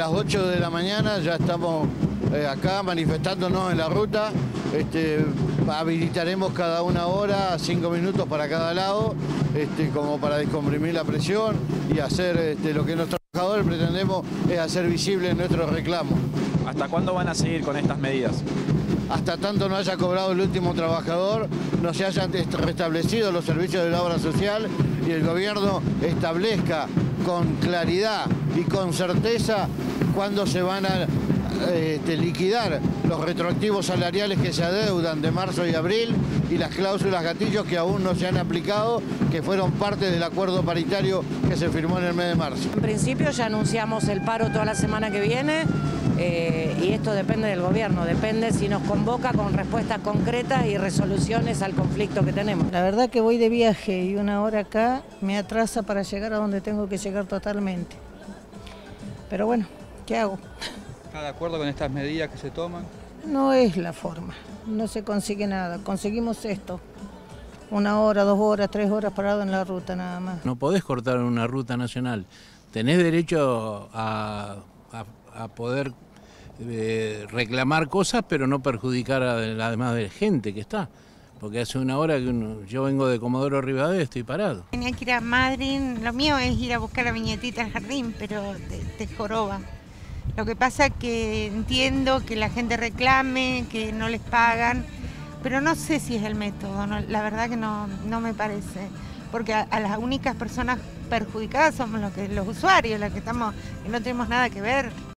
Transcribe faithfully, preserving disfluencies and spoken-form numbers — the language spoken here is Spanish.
las ocho de la mañana ya estamos eh, acá manifestándonos en la ruta. Este, habilitaremos cada una hora, cinco minutos para cada lado, este, como para descomprimir la presión y hacer este, lo que nuestros trabajadores pretendemos es hacer visible nuestros reclamos. ¿Hasta cuándo van a seguir con estas medidas? Hasta tanto no haya cobrado el último trabajador, no se hayan restablecido los servicios de la obra social y el gobierno establezca con claridad y con certeza cuándo se van a este, liquidar los retroactivos salariales que se adeudan de marzo y abril y las cláusulas gatillos que aún no se han aplicado, que fueron parte del acuerdo paritario que se firmó en el mes de marzo. En principio ya anunciamos el paro toda la semana que viene. Eh, y esto depende del gobierno, depende si nos convoca con respuestas concretas y resoluciones al conflicto que tenemos. La verdad que voy de viaje y una hora acá me atrasa para llegar a donde tengo que llegar totalmente. Pero bueno, ¿qué hago? ¿Está de acuerdo con estas medidas que se toman? No es la forma, no se consigue nada, conseguimos esto. Una hora, dos horas, tres horas parado en la ruta nada más. No podés cortar una ruta nacional, tenés derecho a, a, a poder eh, reclamar cosas, pero no perjudicar a la demás de gente que está. Porque hace una hora que uno, yo vengo de Comodoro Rivadavia, estoy parado. Tenía que ir a Madryn, lo mío es ir a buscar la viñetita al jardín, pero te, te joroba. Lo que pasa es que entiendo que la gente reclame, que no les pagan, pero no sé si es el método, no, la verdad que no, no me parece. Porque a, a las únicas personas perjudicadas somos los, que, los usuarios, los que, estamos, que no tenemos nada que ver.